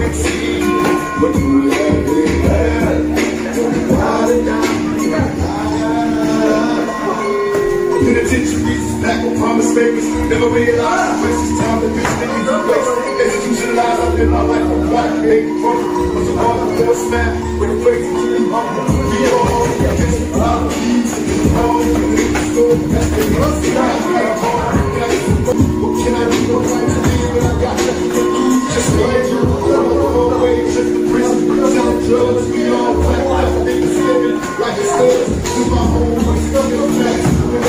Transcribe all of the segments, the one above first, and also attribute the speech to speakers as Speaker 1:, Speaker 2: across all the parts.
Speaker 1: Penitentiaries, lack of promise makers, never realized the precious time that this thing is wasted. Institutionalized, I live my life for what I made from it. Was a hard for a smack with a crazy team. We all against the problem. All the niggas go back to the other side. What can I do? What can I do? When I got nothing to lose, just like you. All the way to the prison, selling drugs. We all black life, niggas living like it's us. To my home, I'm stuck in the past.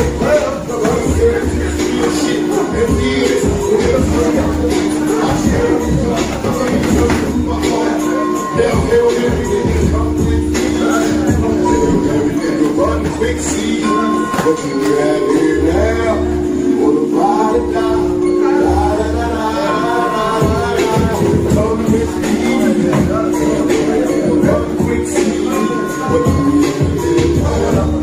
Speaker 1: Quick see what you have here now. On the body down. Quick see what you have here now.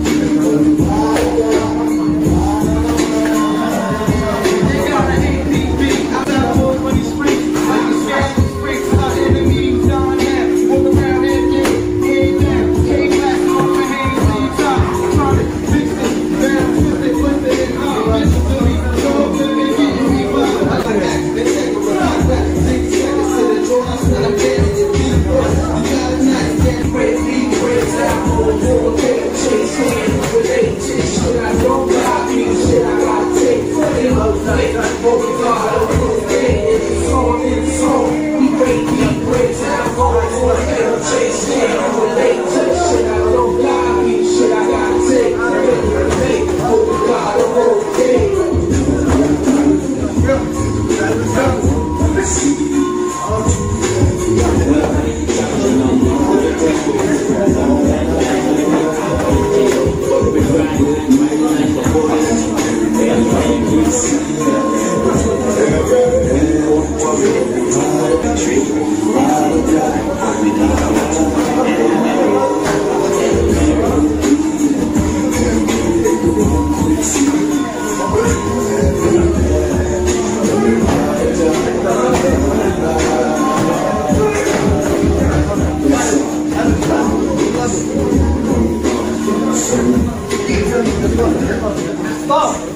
Speaker 2: Stop!